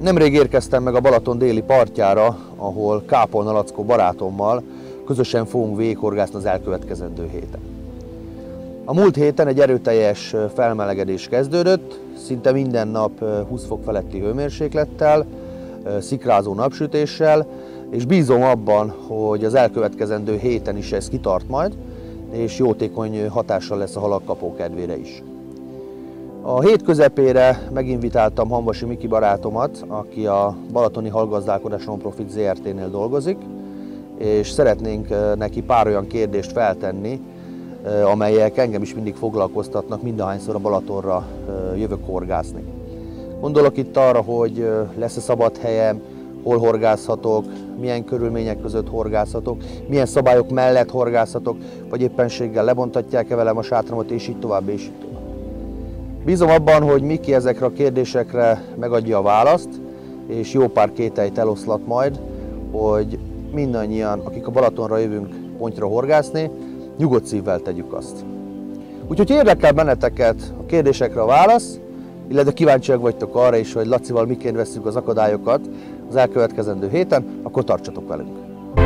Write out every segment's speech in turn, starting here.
Nemrég érkeztem meg a Balaton déli partjára, ahol Kápolna Lackó barátommal közösen fogunk végighorgászni az elkövetkezendő héten. A múlt héten egy erőteljes felmelegedés kezdődött, szinte minden nap 20 fok feletti hőmérséklettel, szikrázó napsütéssel, és bízom abban, hogy az elkövetkezendő héten is ez kitart majd, és jótékony hatással lesz a halak kapókedvére is. A hét közepére meginvitáltam Hamvasi Miki barátomat, aki a Balatoni Halgazdálkodás Non-Profit Zrt-nél dolgozik, és szeretnénk neki pár olyan kérdést feltenni, amelyek engem is mindig foglalkoztatnak, mindahányszor a Balatonra jövök horgászni. Gondolok itt arra, hogy lesz-e szabad helyem, hol horgászhatok, milyen körülmények között horgászhatok, milyen szabályok mellett horgászhatok, vagy éppenséggel lebontatják-e velem a sátramat, és így tovább, és így tovább. Bízom abban, hogy Miki ezekre a kérdésekre megadja a választ, és jó pár kételyt eloszlat majd, hogy mindannyian, akik a Balatonra jövünk pontra horgászni, nyugodt szívvel tegyük azt. Úgyhogy érdekel benneteket a kérdésekre a válasz, illetve kíváncsiak vagytok arra is, hogy Lacival miként vesszük az akadályokat az elkövetkezendő héten, akkor tartsatok velünk!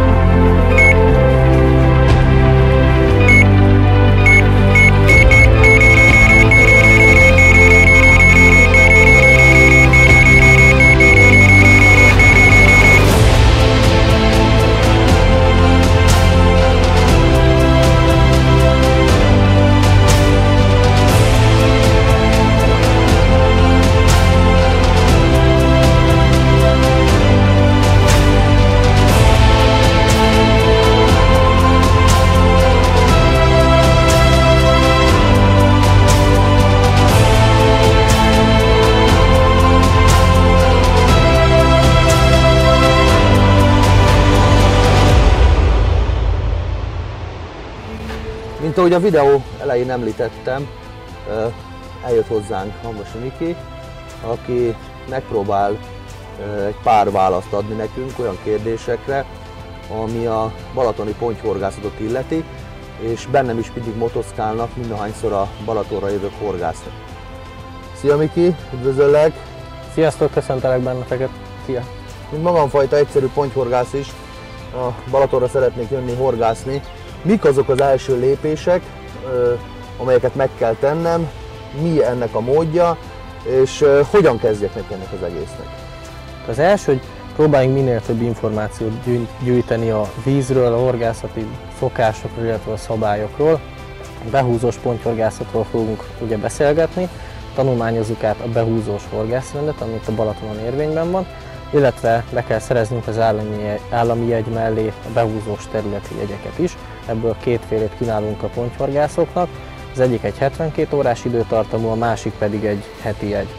Mint ahogy a videó elején említettem, eljött hozzánk Hamvasi Miki, aki megpróbál egy pár választ adni nekünk olyan kérdésekre, ami a balatoni pontyhorgászatot illeti, és bennem is mindig motoszkálnak, mindahányszor a Balatonra jövök horgászni. Szia Miki, üdvözöllek! Sziasztok, köszöntelek benneteket! Szia! Mint magamfajta egyszerű pontyhorgász is, a Balatonra szeretnék jönni horgászni. Mik azok az első lépések, amelyeket meg kell tennem, mi ennek a módja, és hogyan kezdjek neki ennek az egésznek? Az első, hogy próbáljunk minél több információt gyűjteni a vízről, a horgászati szokásokról, illetve a szabályokról. A behúzós pontyhorgászatról fogunk ugye beszélgetni, tanulmányozzuk át a behúzós horgászrendet, amit a Balatonon érvényben van, illetve be kell szereznünk az állami jegy mellé a behúzós területi jegyeket is. Ebből kétfélét kínálunk a pontyhorgászoknak, az egyik egy 72 órás időtartamú, a másik pedig egy heti jegy.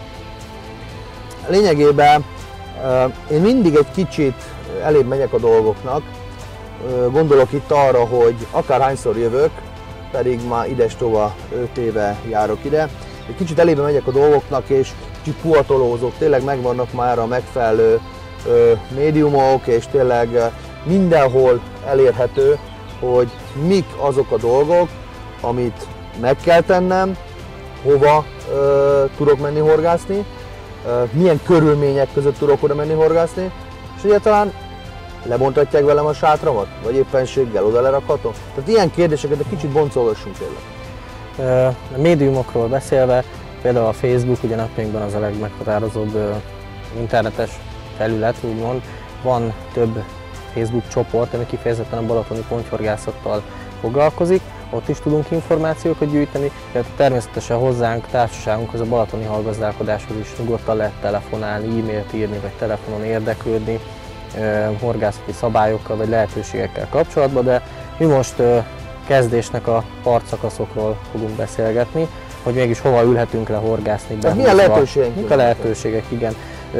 Lényegében én mindig egy kicsit elébb megyek a dolgoknak, gondolok itt arra, hogy akárhányszor jövök, pedig már idestova 5 éve járok ide, egy kicsit elébe megyek a dolgoknak, és kicsit puhatolózok, tényleg megvannak már a megfelelő médiumok, és tényleg mindenhol elérhető, hogy mik azok a dolgok, amit meg kell tennem, hova tudok menni horgászni, milyen körülmények között tudok oda menni horgászni, és egyáltalán lebontatják velem a sátramat, vagy éppenséggel oda lerakhatom. Tehát ilyen kérdéseket egy kicsit boncolgassunk tényleg. A médiumokról beszélve, például a Facebook, ugye napjainkban az a legmeghatározóbb internetes felület, úgymond. Van több Facebook csoport, ami kifejezetten a balatoni pontyhorgászattal foglalkozik, ott is tudunk információkat gyűjteni, illetve természetesen hozzánk, társaságunkhoz, a Balatoni Halgazdálkodáshoz is nyugodtan lehet telefonálni, e-mailt írni, vagy telefonon érdeklődni horgászati szabályokkal vagy lehetőségekkel kapcsolatban, de mi most kezdésnek a partszakaszokról fogunk beszélgetni, hogy mégis hova ülhetünk le horgászni. Milyen lehetőségek? Mik a lehetőségek, igen.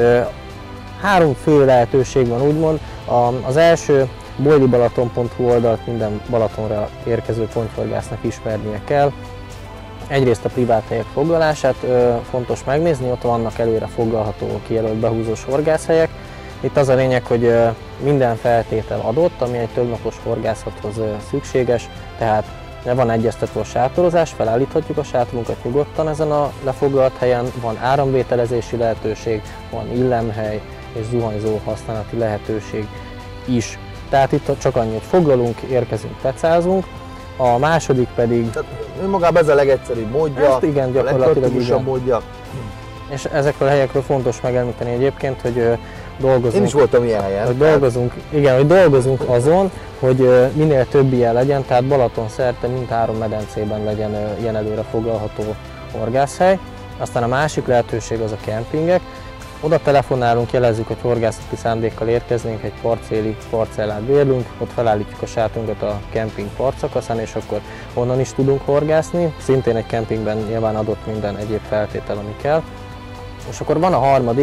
3 fő lehetőség van, úgymond. Az első, bojdibalaton.hu oldalt minden Balatonra érkező pontyhorgásznak ismernie kell. Egyrészt a privát helyek foglalását fontos megnézni, ott vannak előre foglalható kijelölt behúzós horgászhelyek. Itt az a lényeg, hogy minden feltétel adott, ami egy többnapos horgászathoz szükséges, tehát le van egyeztetve a sátorozás, felállíthatjuk a sátorunkat nyugodtan ezen a lefoglalt helyen, van áramvételezési lehetőség, van illemhely és zuhanyzó használati lehetőség is. Tehát itt csak annyi, hogy foglalunk, érkezünk, pecázunk, a második pedig... Tehát önmagában ez a legegyszerűbb módja, ezt igen, a legpraktikusabb módja. És ezekről a helyekről fontos megemlíteni egyébként, hogy dolgozunk... Én is voltam ilyen helyen. Hogy dolgozunk azon, hogy minél több ilyen legyen, tehát Balaton szerte mindhárom medencében legyen ilyen előre foglalható horgászhely. Aztán a másik lehetőség az a kempingek. Oda telefonálunk, jelezzük, hogy horgászati szándékkal érkeznénk, egy parcellát bérlünk, ott felállítjuk a sátunkat a kemping partszakaszán, és akkor onnan is tudunk horgászni. Szintén egy kempingben nyilván adott minden egyéb feltétel, ami kell. És akkor van a harmadik,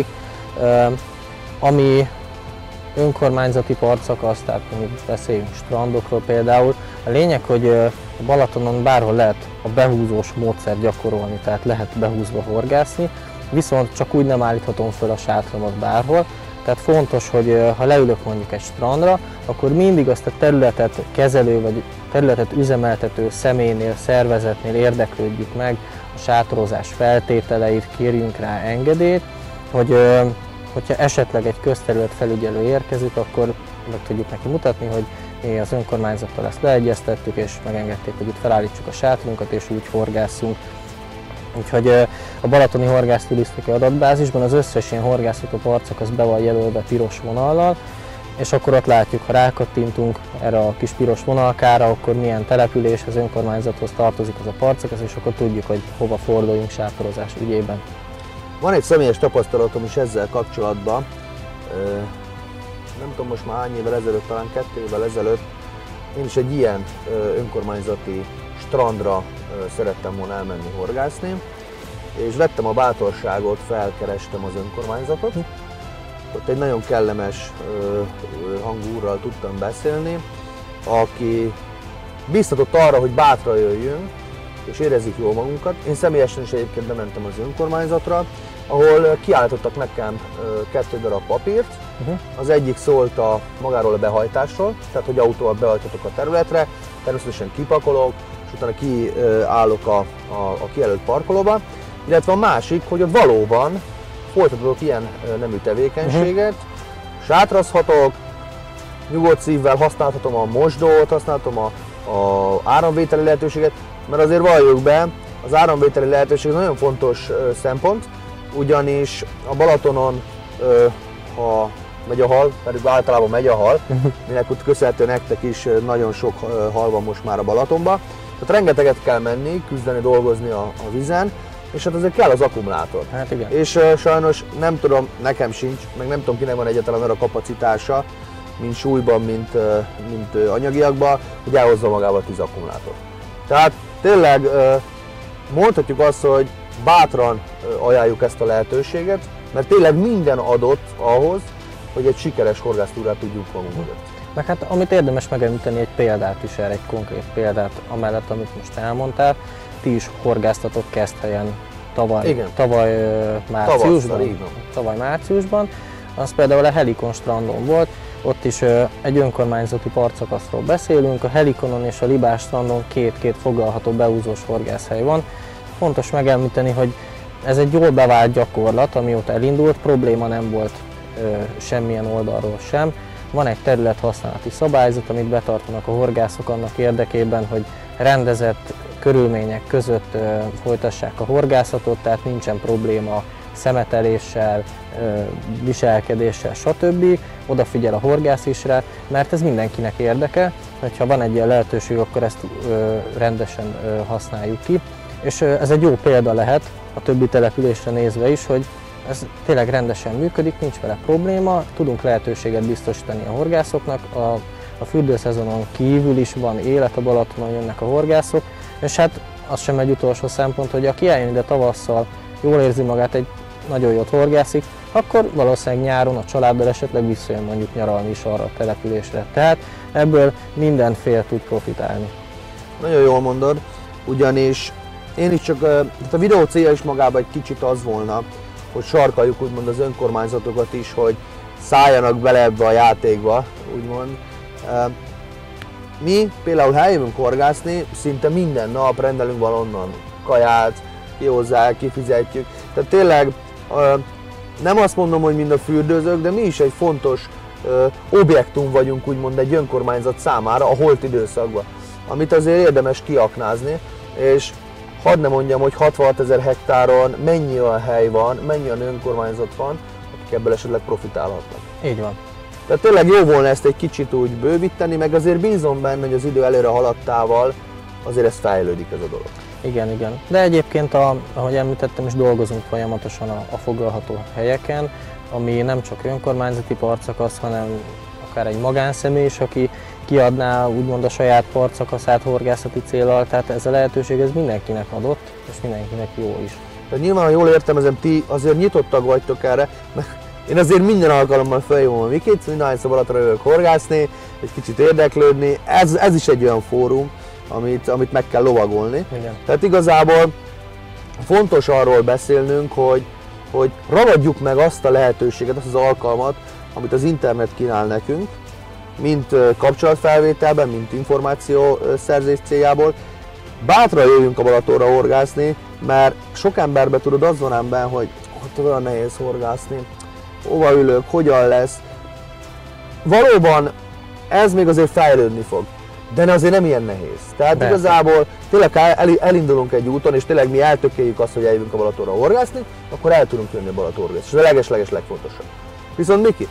ami önkormányzati partszakasz, tehát mi beszéljünk strandokról például. A lényeg, hogy a Balatonon bárhol lehet a behúzós módszert gyakorolni, tehát lehet behúzva horgászni, viszont csak úgy nem állíthatom föl a sátramat bárhol. Tehát fontos, hogy ha leülök mondjuk egy strandra, akkor mindig azt a területet kezelő vagy területet üzemeltető személynél, szervezetnél érdeklődjük meg, a sátorozás feltételeit, kérjünk rá engedélyt, hogyha esetleg egy közterület felügyelő érkezik, akkor meg tudjuk neki mutatni, hogy mi az önkormányzattal ezt leegyeztettük, és megengedték, hogy itt felállítsuk a sátrunkat, és úgy horgásszunk. Úgyhogy a balatoni horgászturisztikai adatbázisban az összes ilyen horgászható partszakasz be van jelölve piros vonallal, és akkor ott látjuk, ha rákattintunk erre a kis piros vonalkára, akkor milyen település az önkormányzathoz tartozik az a partszakasz, és akkor tudjuk, hogy hova forduljunk sátorozás ügyében. Van egy személyes tapasztalatom is ezzel kapcsolatban, nem tudom most már hány évvel ezelőtt, talán 2 évvel ezelőtt, én is egy ilyen önkormányzati strandra szerettem volna elmenni horgászni, és vettem a bátorságot, felkerestem az önkormányzatot. Ott egy nagyon kellemes hangú úrral tudtam beszélni, aki biztatott arra, hogy bátran jöjjünk, és érezzük jól magunkat. Én személyesen is egyébként bementem az önkormányzatra, ahol kiállítottak nekem 2 darab papírt. Az egyik szólt magáról a behajtásról, tehát hogy autóval behajtatok a területre, természetesen kipakolok, és utána kiállok a kijelölt parkolóba, illetve a másik, hogy ott valóban folytatok ilyen nemű tevékenységet, sátrazhatok, nyugodt szívvel használhatom a mosdót, használhatom a áramvételi lehetőséget, mert azért valljuk be, az áramvételi lehetőség nagyon fontos szempont, ugyanis a Balatonon, ha megy a hal, pedig általában megy a hal, minek úgy köszönhetően nektek is nagyon sok hal van most már a Balatonban. Tehát rengeteget kell menni, küzdeni, dolgozni a vízen, és hát azért kell az akkumulátor. Hát igen. És sajnos nem tudom, nekem sincs, meg nem tudom kinek van egyáltalán arra kapacitása, mint súlyban, mint anyagiakban, hogy elhozza magával 10 akkumulátort. Tehát tényleg mondhatjuk azt, hogy bátran ajánljuk ezt a lehetőséget, mert tényleg minden adott ahhoz, hogy egy sikeres horgásztúrát tudjunk magunk mögött. Meg hát amit érdemes megemlíteni, egy példát is erre, egy konkrét példát amellett, amit most elmondtál. Ti is horgásztatok Keszthelyen tavaly márciusban. Az például a Helikon strandon volt, ott is egy önkormányzati partszakaszról beszélünk, a Helikonon és a Libás strandon két foglalható beúzós horgászhely van. Fontos megemlíteni, hogy ez egy jól bevált gyakorlat, amióta elindult, probléma nem volt semmilyen oldalról sem. Van egy területhasználati szabályzat, amit betartanak a horgászok annak érdekében, hogy rendezett körülmények között folytassák a horgászatot, tehát nincsen probléma szemeteléssel, viselkedéssel, stb. Odafigyel a horgász is rá, mert ez mindenkinek érdeke, hogyha van egy ilyen lehetőség, akkor ezt rendesen használjuk ki. És ez egy jó példa lehet a többi településre nézve is, hogy ez tényleg rendesen működik, nincs vele probléma, tudunk lehetőséget biztosítani a horgászoknak, a fürdőszezonon kívül is van élet a Balatonon, jönnek a horgászok, és hát az sem egy utolsó szempont, hogy aki eljön ide tavasszal, jól érzi magát, egy nagyon jót horgászik, akkor valószínűleg nyáron a családdal esetleg visszajön mondjuk nyaralni is arra a településre. Tehát ebből minden fél tud profitálni. Nagyon jól mondod, ugyanis én is csak, a videó célja is magában egy kicsit az volna, hogy sarkaljuk úgymond az önkormányzatokat is, hogy szálljanak bele ebbe a játékba, úgymond. mi például, ha eljövünk horgászni, szinte minden nap rendelünk valonnan kaját, kihozzák, kifizetjük. Tehát tényleg nem azt mondom, hogy mind a fürdőzők, de mi is egy fontos objektum vagyunk, úgymond egy önkormányzat számára a holt időszakban, amit azért érdemes kiaknázni, és hadd ne mondjam, hogy 66 000 hektáron mennyi olyan hely van, mennyi olyan önkormányzat van, akik ebből esetleg profitálhatnak. Így van. Tehát tényleg jó volna ezt egy kicsit úgy bővíteni, meg azért bízom benne, hogy az idő előre haladtával azért ez fejlődik ez a dolog. Igen, igen. De egyébként, ahogy említettem is, dolgozunk folyamatosan a foglalható helyeken, ami nem csak önkormányzati partszakasz, hanem akár egy magánszemély is, aki kiadná úgymond a saját partszakaszát horgászati céllal, tehát ez a lehetőség ez mindenkinek adott, és mindenkinek jó is. Tehát nyilván, ha jól értelmezem, ti azért nyitottak vagytok erre, mert én azért minden alkalommal felhívom a Vikit, mindannyiszor Balatra jövök horgászni, egy kicsit érdeklődni, ez is egy olyan fórum, amit meg kell lovagolni. Igen. Tehát igazából fontos arról beszélnünk, hogy ragadjuk meg azt a lehetőséget, azt az alkalmat, amit az internet kínál nekünk, mint kapcsolatfelvételben, mint információszerzés céljából. Bátran jöjjünk a Balatonra horgászni, mert sok emberben tudod, az van ember, hogy ott olyan nehéz horgászni, hova ülök, hogyan lesz. Valóban ez még azért fejlődni fog, de azért nem ilyen nehéz. Tehát igazából tényleg elindulunk egy úton, és tényleg mi eltökéljük azt, hogy eljövünk a Balatonra horgászni, akkor el tudunk jönni a Balatonra horgászni. És ez a leges legfontosabb. Viszont Miki,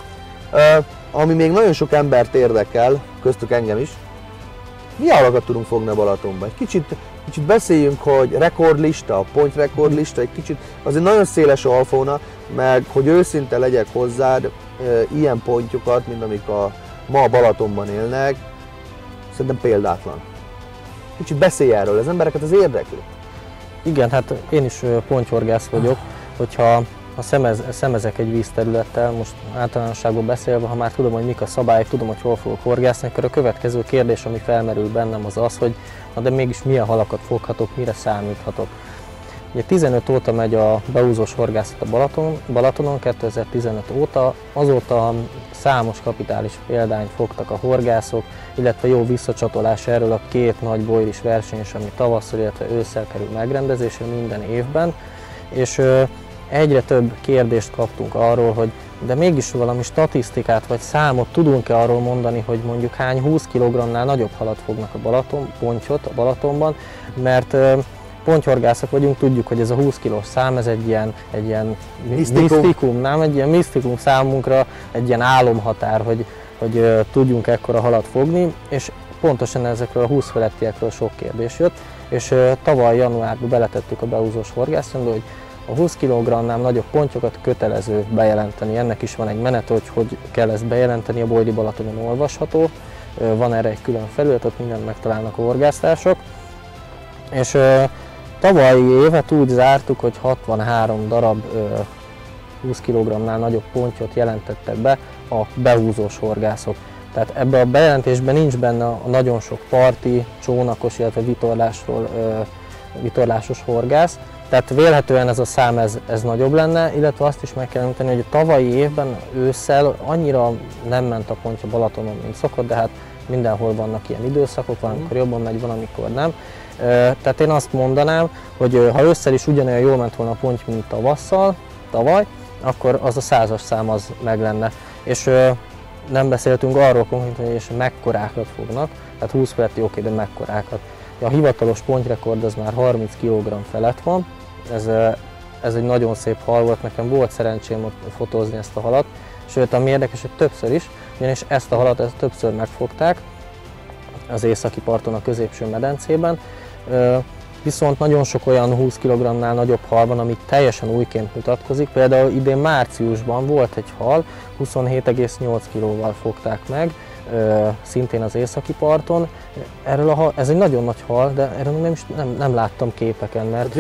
ami még nagyon sok embert érdekel, köztük engem is, milyen halakat tudunk fogni a Balatonba? Egy kicsit beszéljünk, hogy rekordlista, pontrekordlista, egy kicsit, azért nagyon széles a alfauna, meg hogy őszinte legyek hozzád, ilyen pontjukat, mint amik ma a Balatonban élnek, szerintem példátlan. Kicsit beszélj erről, az embereket az érdekli. Igen, hát én is pontyhorgász vagyok, hogyha szemezek egy vízterülettel, most általánosságban beszélve, ha már tudom, hogy mik a szabályok, tudom, hogy hol fogok horgászni, akkor a következő kérdés, ami felmerül bennem, az az, hogy na de mégis milyen halakat foghatok, mire számíthatok. Ugye 15 óta megy a beúzós horgászat a Balatonon, 2015 óta, azóta számos kapitális példányt fogtak a horgászok, illetve jó visszacsatolás erről a két nagy bojris verseny is, ami tavasszal, illetve ősszel kerül megrendezésre minden évben, és egyre több kérdést kaptunk arról, hogy de mégis valami statisztikát vagy számot tudunk-e arról mondani, hogy mondjuk hány 20 kg-nál nagyobb halat fognak pontyot a Balatonban, mert pontyhorgászok vagyunk, tudjuk, hogy ez a 20 kilós szám, ez egy ilyen misztikum, nem? Egy ilyen misztikum számunkra, egy ilyen álomhatár, hogy tudjunk ekkora halat fogni, és pontosan ezekről a 20 felettiekről sok kérdés jött, és tavaly januárban beletettük a beúzós horgászatba, hogy a 20 kg-nál nagyobb pontyokat kötelező bejelenteni. Ennek is van egy menet, hogy kell ezt bejelenteni, a Bojdi Balatonon olvasható. Van erre egy külön felület, ott mindent megtalálnak a horgásztársak. És tavalyi évet úgy zártuk, hogy 63 darab 20 kg-nál nagyobb pontyot jelentettek be a beúzós horgászok. Tehát ebben a bejelentésben nincs benne a nagyon sok parti, csónakos, illetve vitorlásos horgász. Tehát vélhetően ez a szám ez nagyobb lenne, illetve azt is meg kell említeni, hogy a tavalyi évben ősszel annyira nem ment a pontja Balatonon, mint szokott, de hát mindenhol vannak ilyen időszakok, van, amikor jobban megy, van, amikor nem. Tehát én azt mondanám, hogy ha ősszel is ugyanolyan jól ment volna a ponty, mint tavaly, akkor az a 100-as szám az meg lenne. És nem beszéltünk arról konkrétan, hogy mekkorákat fognak, tehát 20 feletti oké, de mekkorákat. A hivatalos pontyrekord az már 30 kg felett van, ez egy nagyon szép hal volt, nekem volt szerencsém ott fotózni ezt a halat, sőt ami érdekes, hogy többször is, ugyanis ezt a halat többször megfogták az északi parton, a középső medencében, viszont nagyon sok olyan 20 kg-nál nagyobb hal van, ami teljesen újként mutatkozik, például idén márciusban volt egy hal, 27,8 kg-val fogták meg, szintén az északi parton. Ez egy nagyon nagy hal, de erről nem láttam képeken, mert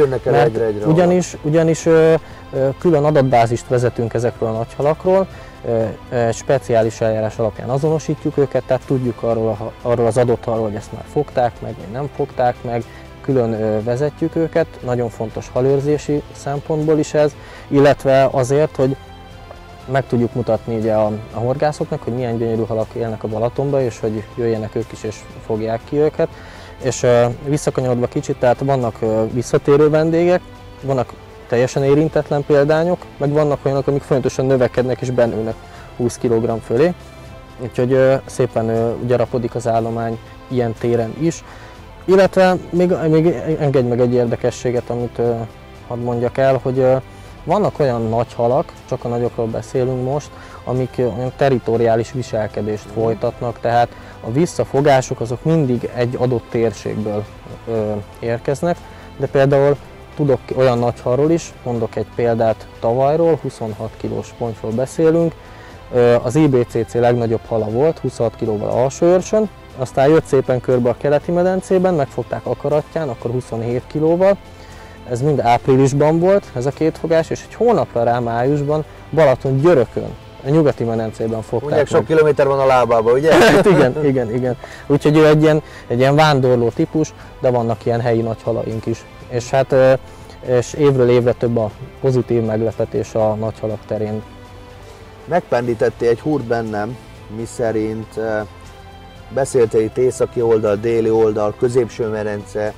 ugyanis külön adatbázist vezetünk ezekről a nagy halakról, speciális eljárás alapján azonosítjuk őket, tehát tudjuk arról az adott halról, hogy ezt már fogták meg, vagy nem fogták meg, külön vezetjük őket, nagyon fontos halőrzési szempontból is ez, illetve azért, hogy meg tudjuk mutatni ugye a horgászoknak, hogy milyen gyönyörű halak élnek a Balatonban, és hogy jöjjenek ők is és fogják ki őket. És visszakanyarodva kicsit, tehát vannak visszatérő vendégek, vannak teljesen érintetlen példányok, meg vannak olyanok, amik folyamatosan növekednek és benőnek 20 kg fölé. Úgyhogy szépen gyarapodik az állomány ilyen téren is. Illetve még engedj meg egy érdekességet, amit hadd mondjak el, hogy vannak olyan nagy halak, csak a nagyokról beszélünk most, amik olyan territoriális viselkedést folytatnak, tehát a visszafogások azok mindig egy adott térségből érkeznek, de például tudok olyan nagy halról is, mondok egy példát tavalyról, 26 kilós pontyról beszélünk, az IBCC legnagyobb hala volt, 26 kilóval alsóőrsön, aztán jött szépen körbe a keleti medencében, megfogták akaratján, akkor 27 kilóval. Ez mind áprilisban volt, ez a két fogás, és egy hónapra rá májusban Balatongyörökön, a nyugati medencében fogták meg. Sok kilométer van a lábában, ugye? Hát igen. Úgyhogy ő egy ilyen vándorló típus, de vannak ilyen helyi nagy halaink is. És hát és évről évre több a pozitív meglepetés a nagyhalak terén. Megpendítettél egy húrt bennem, miszerint beszéltél itt északi oldal, déli oldal, középső medence.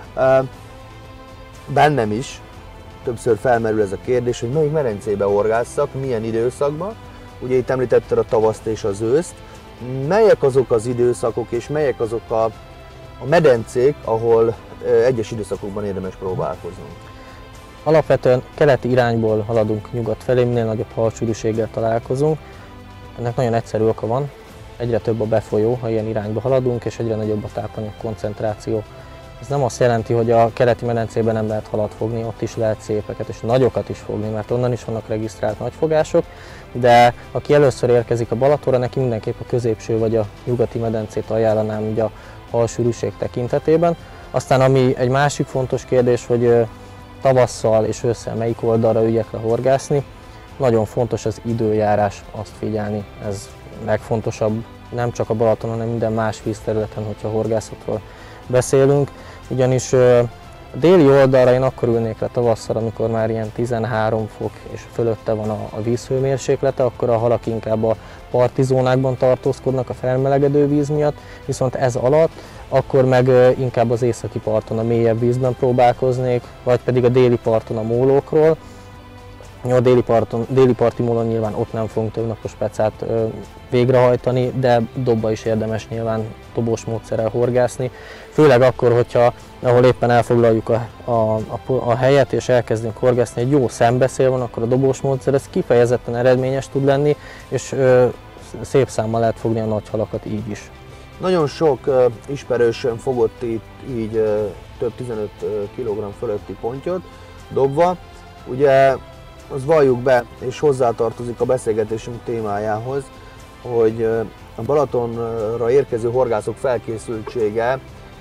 Bennem is többször felmerül ez a kérdés, hogy melyik medencébe horgásszak, milyen időszakban. Ugye itt említetted a tavaszt és az őszt. Melyek azok az időszakok és melyek azok a medencék, ahol egyes időszakokban érdemes próbálkoznunk? Alapvetően keleti irányból haladunk nyugat felé, minél nagyobb halsűrűséggel találkozunk. Ennek nagyon egyszerű oka van, egyre több a befolyó, ha ilyen irányba haladunk, és egyre nagyobb a tápanyag koncentráció. Ez nem azt jelenti, hogy a keleti medencében nem lehet halat fogni, ott is lehet szépeket és nagyokat is fogni, mert onnan is vannak regisztrált nagyfogások, de aki először érkezik a Balatonra, neki mindenképp a középső vagy a nyugati medencét ajánlanám ugye a halsűrűség tekintetében. Aztán ami egy másik fontos kérdés, hogy tavasszal és ősszel melyik oldalra üljek le horgászni. Nagyon fontos az időjárás, azt figyelni, ez legfontosabb, nem csak a Balaton, hanem minden más vízterületen, hogyha horgászatról beszélünk. Ugyanis a déli oldalra én akkor ülnék le tavasszal, amikor már ilyen 13 fok és fölötte van a vízhőmérséklete, akkor a halak inkább a parti zónákban tartózkodnak a felmelegedő víz miatt, viszont ez alatt akkor meg inkább az északi parton, a mélyebb vízben próbálkoznék, vagy pedig a déli parton a mólókról. A déli parti mólon nyilván ott nem fogunk több napos pecát végrehajtani, de dobba is érdemes nyilván dobós módszerrel horgászni. Főleg akkor, hogyha ahol éppen elfoglaljuk a helyet és elkezdünk horgászni, egy jó szembeszél van, akkor a dobós módszer ez kifejezetten eredményes tud lenni, és szép számmal lehet fogni a nagy halakat így is. Nagyon sok ismerősöm fogott itt így több 15 kg fölötti pontyot dobva. Ugye az valljuk be, és hozzátartozik a beszélgetésünk témájához, hogy a Balatonra érkező horgászok felkészültsége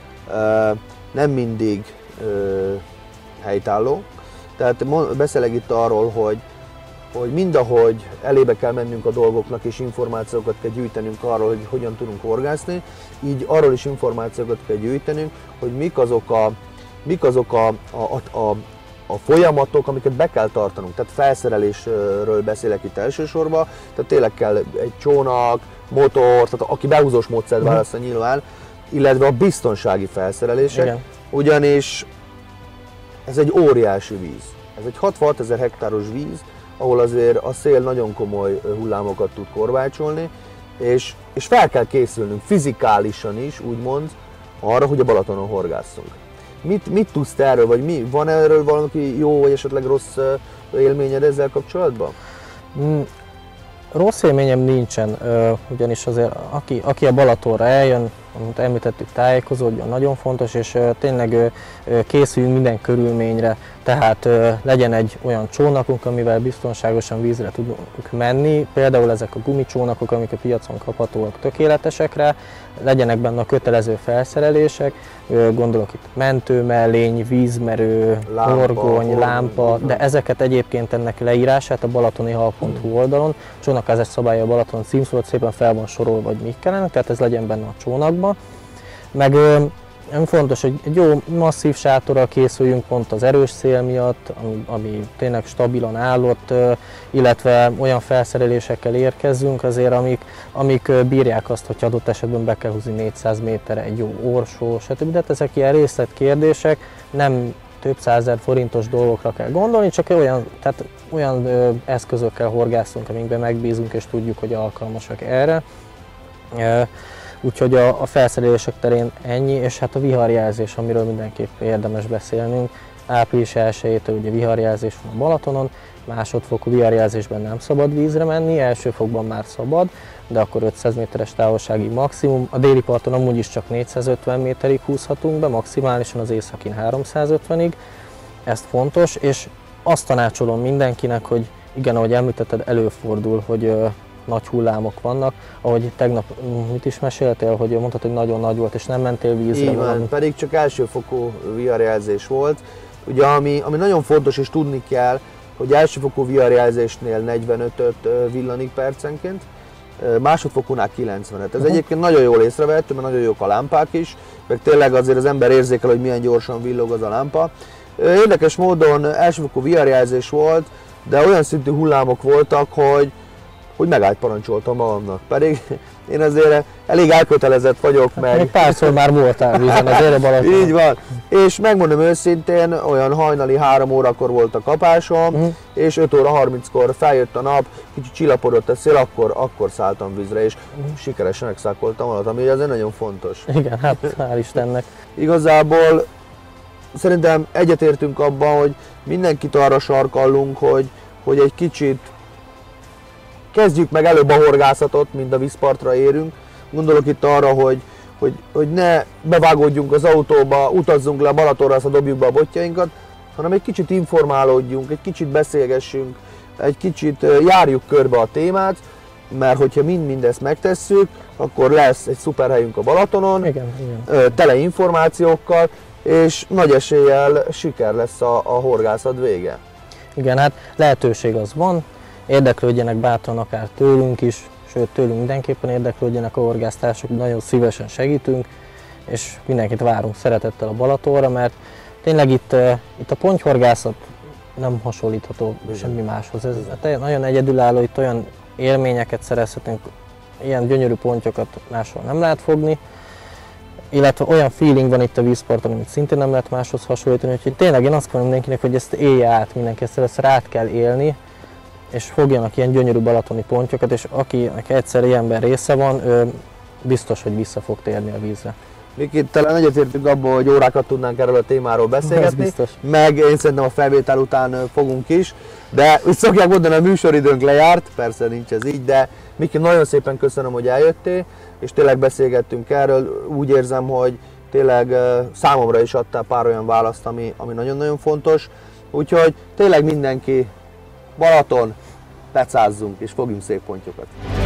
nem mindig helytálló. Tehát beszélek itt arról, hogy mindahogy elébe kell mennünk a dolgoknak és információkat kell gyűjtenünk arról, hogy hogyan tudunk horgászni, így arról is információkat kell gyűjtenünk, hogy mik azok a folyamatok, amiket be kell tartanunk. Tehát felszerelésről beszélek itt elsősorban, tehát tényleg kell egy csónak, motor, tehát aki behúzós módszert választ nyilván, illetve a biztonsági felszerelések, igen. Ugyanis ez egy óriási víz. Ez egy 66 000 hektáros víz, ahol azért a szél nagyon komoly hullámokat tud korbácsolni, és fel kell készülnünk fizikálisan is, úgymond, arra, hogy a Balatonon horgásszunk. Mit tudsz te erről, vagy van erről valami jó, vagy esetleg rossz élményed ezzel kapcsolatban? Rossz élményem nincsen, ugyanis azért aki a Balatonra eljön, amit említettük, tájékozódjon, nagyon fontos, és tényleg készüljünk minden körülményre, tehát legyen egy olyan csónakunk, amivel biztonságosan vízre tudunk menni, például ezek a gumicsónakok, amik a piacon kaphatóak, tökéletesek rá, legyenek benne a kötelező felszerelések, gondolok itt mentőmellény, vízmerő, horgony, lámpa, de ezeket egyébként ennek leírását a balatonihal.hu oldalon, csónakázás szabálya a Balaton címszót szépen fel van sorolva, hogy mik kellene, tehát ez legyen benne a csónakban. Meg Ami fontos, hogy egy jó masszív sátorral készüljünk pont az erős szél miatt, ami tényleg stabilan állott, illetve olyan felszerelésekkel érkezzünk azért, amik bírják azt, hogy adott esetben be kell húzni 400 méterre egy jó orsó, stb. De ezek ilyen részletkérdések, nem több százezer forintos dolgokra kell gondolni, csak olyan eszközökkel horgászunk, amikben megbízunk és tudjuk, hogy alkalmasak erre. Úgyhogy a felszerelések terén ennyi, és hát a viharjelzés, amiről mindenképp érdemes beszélnünk. Április 1-től ugye viharjelzés van a Balatonon, másodfokú viharjelzésben nem szabad vízre menni, első fokban már szabad, de akkor 500 méteres távolságig maximum. A déli parton amúgy is csak 450 méterig húzhatunk be, maximálisan az északin 350-ig, ez fontos, és azt tanácsolom mindenkinek, hogy igen, ahogy említetted, előfordul, hogy nagy hullámok vannak, ahogy tegnap mit is meséltél, hogy mondtad, hogy nagyon nagy volt, és nem mentél vízre. Így van, pedig csak elsőfokú viharjelzés volt. Ugye ami nagyon fontos és tudni kell, hogy elsőfokú viharjelzésnél 45-öt villanik percenként, másodfokúnál 90-et. Ez egyébként nagyon jól észrevehető, mert nagyon jók a lámpák is, meg tényleg azért az ember érzékel, hogy milyen gyorsan villog az a lámpa. Érdekes módon elsőfokú viharjelzés volt, de olyan szintű hullámok voltak, hogy megállt parancsoltam magamnak. Pedig én azért elég elkötelezett vagyok meg. Még párszor már voltál vízen az Balaton. Így van. És megmondom őszintén, olyan hajnali 3 órakor volt a kapásom, és 5 óra 30-kor feljött a nap, kicsit csillapodott a szél, akkor szálltam vízre, és sikeresen megszákoltam alatt, ami azért nagyon fontos. Igen, hát hál' Istennek. Igazából szerintem egyetértünk abban, hogy mindenkit arra sarkallunk, hogy egy kicsit kezdjük meg előbb a horgászatot, mint a vízpartra érünk. Gondolok itt arra, hogy ne bevágódjunk az autóba, utazzunk le a Balatonra, azt dobjuk be a botjainkat, hanem egy kicsit informálódjunk, egy kicsit beszélgessünk, egy kicsit járjuk körbe a témát, mert hogyha mindezt megtesszük, akkor lesz egy szuper helyünk a Balatonon, igen. Tele információkkal, és nagy eséllyel siker lesz a horgászat vége. Igen, hát lehetőség az van, érdeklődjenek bátran akár tőlünk is, sőt tőlünk mindenképpen érdeklődjenek a horgásztársak, nagyon szívesen segítünk, és mindenkit várunk szeretettel a Balatonra, mert tényleg itt a pontyhorgászat nem hasonlítható semmi máshoz. Ez nagyon egyedülálló, itt olyan élményeket szerezhetünk, ilyen gyönyörű pontyokat máshol nem lehet fogni, illetve olyan feeling van itt a vízparton, amit szintén nem lehet máshoz hasonlítani, úgyhogy tényleg én azt mondom mindenkinek, hogy ezt élje át mindenki, ezt át kell élni, és fogjanak ilyen gyönyörű balatoni pontyokat, és akinek egyszer ilyenben része van, ő biztos, hogy vissza fog térni a vízre. Miki, talán egyetértünk abban, hogy órákat tudnánk erről a témáról beszélgetni, meg én szerintem a felvétel után fogunk is, de úgy szokják mondani, a műsoridőnk lejárt, persze nincs ez így, de Miki, nagyon szépen köszönöm, hogy eljöttél, és tényleg beszélgettünk erről, úgy érzem, hogy tényleg számomra is adtál pár olyan választ, ami nagyon-nagyon fontos, úgyhogy tényleg mindenki Balaton, pecázzunk és fogjunk szép pontyokat.